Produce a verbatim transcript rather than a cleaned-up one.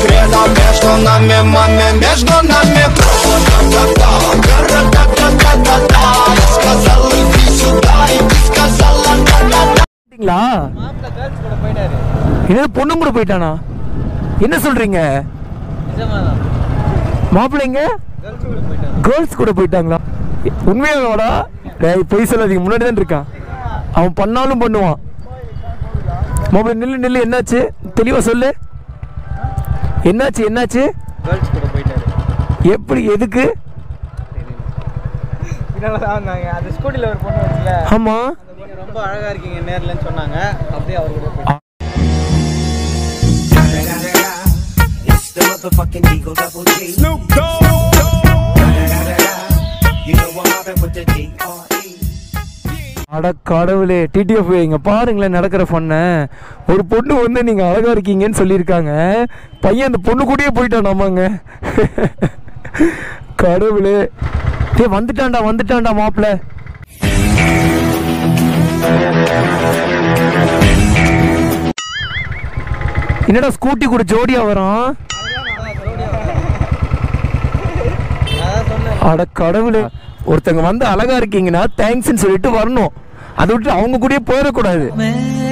Хрена между нами, маме, между нами Ра-ра-ра-ра-ра-ра-ра-ра. Я сказал, иди сюда, и ты сказала да-да-да. என்ன பொண்ணு கூட போயிட்டானா? என்ன சொல்றீங்க? மாப்பிள்ளைங்க கேர்ள்ஸ் கூட போயிட்டாங்களா? உண்மையாவாடா? டேய் பொய் சொல்லாதீங்க, முன்னாடி தான் இருக்கான். அவன் பண்ணாலும் பண்ணுவான். மாப்பிள்ளை நில்லு நில்லு, என்னாச்சு தெளிவா சொல்லு. என்னாச்சு என்னாச்சு? கேர்ள்ஸ் கூட போயிட்டாரு. எப்படி, எதுக்கு? அந்த ஸ்கூட்டில ஒரு பொண்ணு வந்துல. ஆமா, ரொம்ப அழகா இருக்கீங்க நேர்லன்னு சொன்னாங்க. அப்படியே அவர் கூட போய் அட கடவுளே, டிடிஎஃப் இங்க பாருங்களேன் நடக்கிற ஃபன்ன. ஒரு பொண்ணு வந்து நீங்க அழகா இருக்கீங்கன்னு சொல்லியிருக்காங்க, பையன் அந்த பொண்ணு கூடயே போயிட்டான். ஆமாங்க கடவுளே. டே வந்துட்டான்டா வந்துட்டான்டா மாப்பிள்ள. என்னடா ஸ்கூட்டி கூட ஜோடியா வரும்? அட கடவுளே, ஒருத்தங்க வந்து அழகா இருக்கீங்கன்னா தேங்க்ஸ்ன்னு சொல்லிட்டு வரணும். அதை விட்டு அவங்க கூடயே போயிடக்கூடாது.